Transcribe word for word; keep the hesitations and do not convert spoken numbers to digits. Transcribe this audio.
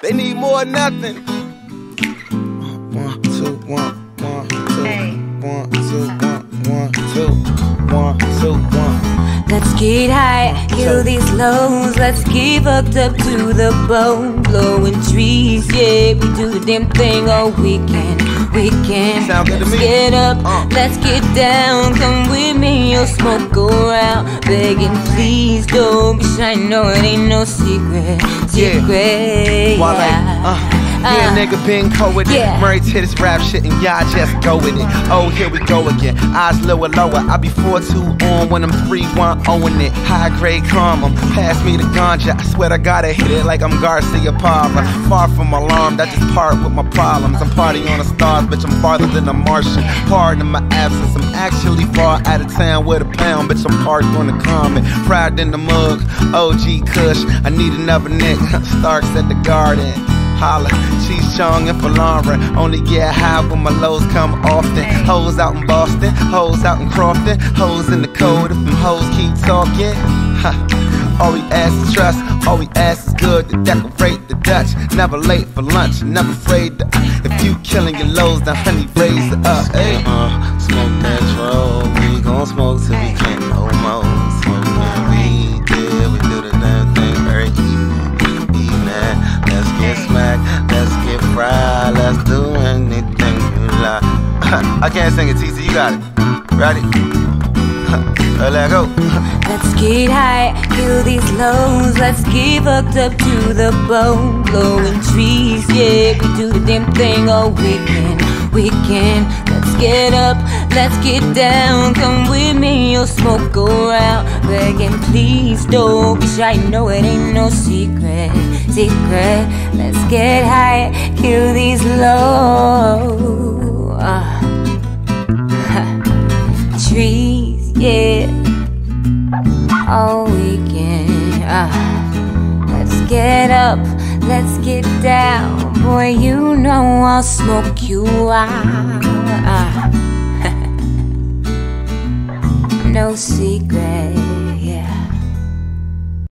They need more than nothing. One, two, one, one, two, hey. one, two, one, one, two, one, two, one. Let's get high, kill these lows. Let's get fucked up to the bone. Blowing trees, yeah, we do the damn thing all weekend. Weekend. Sound good to let's me. get up, uh. let's get down. Come with me, you'll smoke around. Begging, please don't be shy. No, it ain't no secret. Secret, yeah. yeah. Uh. Yeah, Uh, nigga been cold with it. yeah. Married to this rap shit and y'all just go with it. Oh, here we go again. Eyes lower, lower. I be four two on when I'm three one owing it. High grade calm 'em. Pass me the ganja. I swear I gotta hit it like I'm Garcia Parra. Far from alarmed, I just part with my problems. I'm partying on the stars, bitch. I'm farther than a Martian. Pardon my absence. I'm actually far out of town with a pound, bitch. I'm parked on the common. Fried in the mug. O G Kush. I need another nigga. Starks at the garden. Holla, Cheese Chong and Falarin. Only get high when my lows come often. Hoes out in Boston, hoes out in Crofton, hoes in the code if them hoes keep talking. Ha. All we ask is trust, all we ask is good to decorate the Dutch. Never late for lunch, never afraid to. If you killing your lows, then honey, raise it up. Hey. Uh, smoke that troll, we gon' smoke till we can't no more. Smoke that weed, yeah, we do the damn thing very evening, evening. Let's get smacked, let's get fried, let's do anything you like. I can't sing it, T C, you got it. Ready? Let go. Let's get high, kill these lows. Let's get fucked up to the bone. Blowing trees, yeah, we do the damn thing all weekend. Weekend. Let's get up, let's get down. Come with me, you'll smoke around. Begging, please don't be shy. No, it ain't no secret. Secret. Let's get high, kill these lows. Uh. Trees, yeah, all weekend. Uh, let's get up, let's get down. Boy, you know I'll smoke you out. Uh, no secret.